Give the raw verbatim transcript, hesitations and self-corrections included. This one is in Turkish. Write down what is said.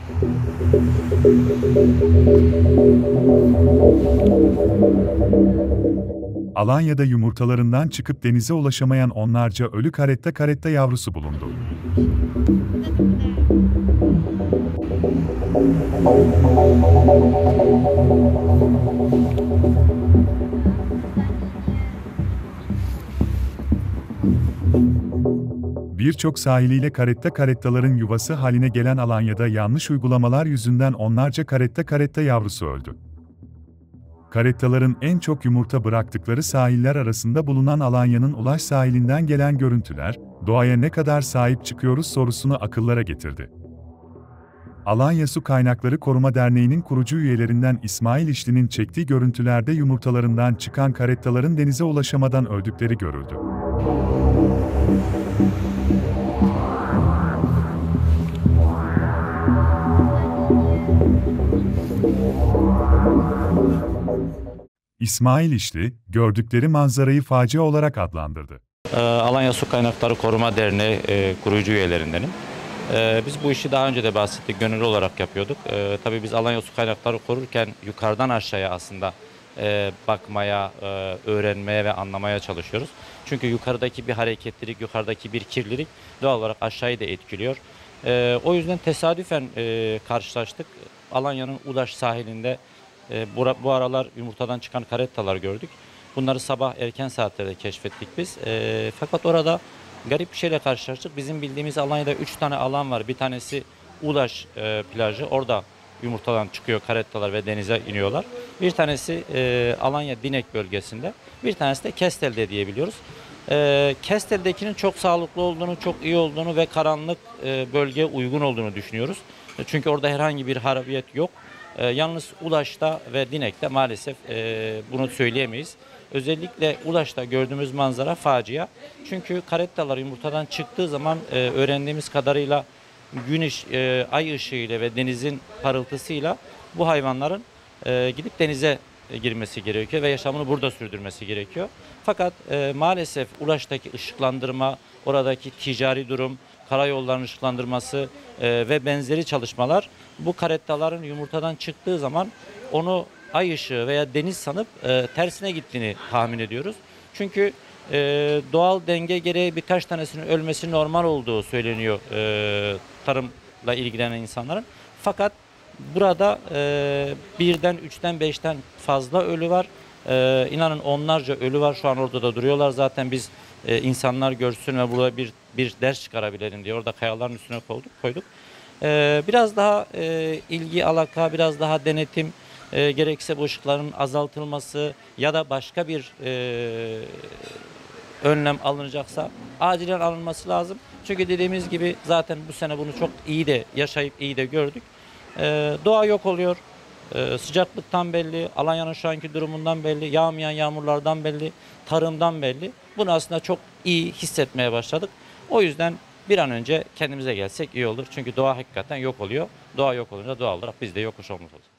Alanya'da yumurtalarından çıkıp denize ulaşamayan onlarca ölü karetta karetta yavrusu bulundu. Birçok sahiliyle karetta karettaların yuvası haline gelen Alanya'da yanlış uygulamalar yüzünden onlarca karetta karetta yavrusu öldü. Karettaların en çok yumurta bıraktıkları sahiller arasında bulunan Alanya'nın Ulaş sahilinden gelen görüntüler, doğaya ne kadar sahip çıkıyoruz sorusunu akıllara getirdi. Alanya Su Kaynakları Koruma Derneği'nin kurucu üyelerinden İsmail İşli'nin çektiği görüntülerde yumurtalarından çıkan karettaların denize ulaşamadan öldükleri görüldü. İsmail İşli, gördükleri manzarayı facia olarak adlandırdı. Alanya Su Kaynakları Koruma Derneği e, kurucu üyelerindenim. E, biz bu işi daha önce de bahsettik, gönüllü olarak yapıyorduk. E, tabii biz Alanya Su Kaynakları korurken yukarıdan aşağıya aslında e, bakmaya, e, öğrenmeye ve anlamaya çalışıyoruz. Çünkü yukarıdaki bir hareketlilik, yukarıdaki bir kirlilik doğal olarak aşağıyı da etkiliyor. E, o yüzden tesadüfen e, karşılaştık. Alanya'nın Ulaş sahilinde e, bu, bu aralar yumurtadan çıkan karettalar gördük. Bunları sabah erken saatlerde keşfettik biz. E, fakat orada garip bir şeyle karşılaştık. Bizim bildiğimiz Alanya'da üç tane alan var. Bir tanesi Ulaş e, plajı. Orada yumurtadan çıkıyor karettalar ve denize iniyorlar. Bir tanesi e, Alanya Dinek bölgesinde. Bir tanesi de Kestel'de diyebiliyoruz. E, Kestel'dekinin çok sağlıklı olduğunu, çok iyi olduğunu ve karanlık e, bölgeye uygun olduğunu düşünüyoruz. E, çünkü orada herhangi bir harabiyet yok. E, yalnız Ulaş'ta ve Dinek'te maalesef e, bunu söyleyemeyiz. Özellikle Ulaş'ta gördüğümüz manzara facia. Çünkü karettalar yumurtadan çıktığı zaman e, öğrendiğimiz kadarıyla güneş, e, ay ışığıyla ve denizin parıltısıyla bu hayvanların e, gidip denize girmesi gerekiyor ve yaşamını burada sürdürmesi gerekiyor. Fakat e, maalesef Ulaş'taki ışıklandırma, oradaki ticari durum, karayollarının ışıklandırması e, ve benzeri çalışmalar bu karettaların yumurtadan çıktığı zaman onu ay ışığı veya deniz sanıp e, tersine gittiğini tahmin ediyoruz. Çünkü e, doğal denge gereği birkaç tanesinin ölmesi normal olduğu söyleniyor e, tarımla ilgilenen insanların. Fakat burada e, birden, üçten, beşten fazla ölü var. E, inanın onlarca ölü var. Şu an orada da duruyorlar. Zaten biz e, insanlar görsün ve burada bir bir ders çıkarabilelim diye orada kayaların üstüne koyduk. koyduk. E, biraz daha e, ilgi, alaka, biraz daha denetim, E, gerekse bu ışıkların azaltılması ya da başka bir e, önlem alınacaksa acilen alınması lazım. Çünkü dediğimiz gibi zaten bu sene bunu çok iyi de yaşayıp iyi de gördük. E, doğa yok oluyor. E, sıcaklıktan belli, Alanya'nın şu anki durumundan belli, yağmayan yağmurlardan belli, tarımdan belli. Bunu aslında çok iyi hissetmeye başladık. O yüzden bir an önce kendimize gelsek iyi olur. Çünkü doğa hakikaten yok oluyor. Doğa yok olunca doğal olarak biz de yok olmuş oluruz.